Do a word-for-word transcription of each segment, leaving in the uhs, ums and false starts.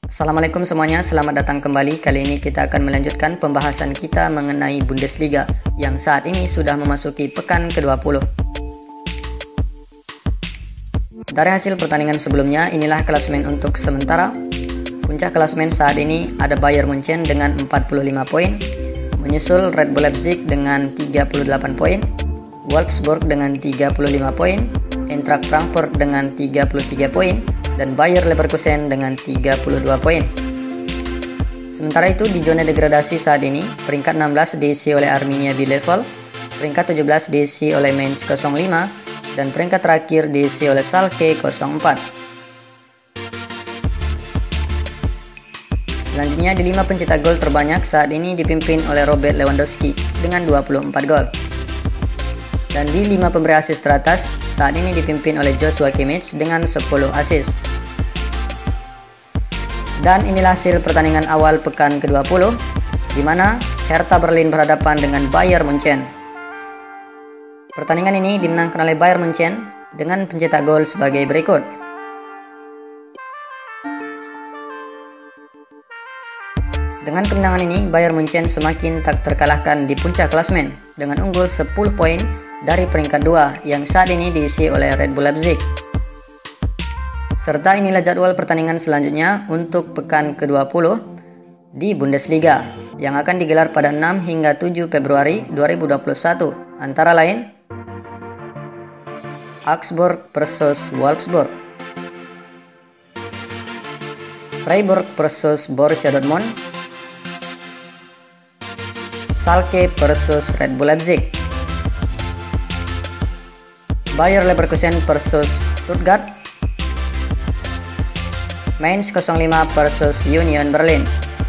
Assalamualaikum semuanya, selamat datang kembali. Kali ini kita akan melanjutkan pembahasan kita mengenai Bundesliga yang saat ini sudah memasuki pekan ke dua puluh. Dari hasil pertandingan sebelumnya, inilah klasemen untuk sementara. Puncak klasemen saat ini ada Bayern Munchen dengan empat puluh lima poin, menyusul Red Bull Leipzig dengan tiga puluh delapan poin, Wolfsburg dengan tiga puluh lima poin, Eintracht Frankfurt dengan tiga puluh tiga poin, dan Bayer Leverkusen dengan tiga puluh dua poin. Sementara itu di zona degradasi saat ini, peringkat enam belas diisi oleh Arminia Bielefeld, peringkat tujuh belas diisi oleh Mainz nol lima, dan peringkat terakhir diisi oleh Schalke nol empat. Selanjutnya di lima pencetak gol terbanyak saat ini dipimpin oleh Robert Lewandowski dengan dua puluh empat gol. Dan di lima pemberi assist teratas saat ini dipimpin oleh Joshua Kimmich dengan sepuluh assist. Dan inilah hasil pertandingan awal pekan ke dua puluh, di mana Hertha Berlin berhadapan dengan Bayern Munchen. Pertandingan ini dimenangkan oleh Bayern Munchen dengan pencetak gol sebagai berikut. Dengan kemenangan ini, Bayern Munchen semakin tak terkalahkan di puncak klasemen dengan unggul sepuluh poin dari peringkat dua yang saat ini diisi oleh Red Bull Leipzig. Serta inilah jadwal pertandingan selanjutnya untuk pekan ke dua puluh di Bundesliga yang akan digelar pada enam hingga tujuh Februari dua ribu dua puluh satu, antara lain Augsburg versus Wolfsburg, Freiburg versus Borussia Dortmund, Schalke versus Red Bull Leipzig, Bayer Leverkusen versus Stuttgart, Mainz nol lima versus Union Berlin,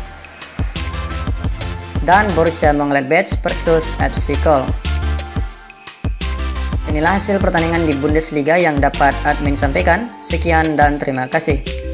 dan Borussia Mönchengladbach versus F C Köln. Inilah hasil pertandingan di Bundesliga yang dapat admin sampaikan. Sekian dan terima kasih.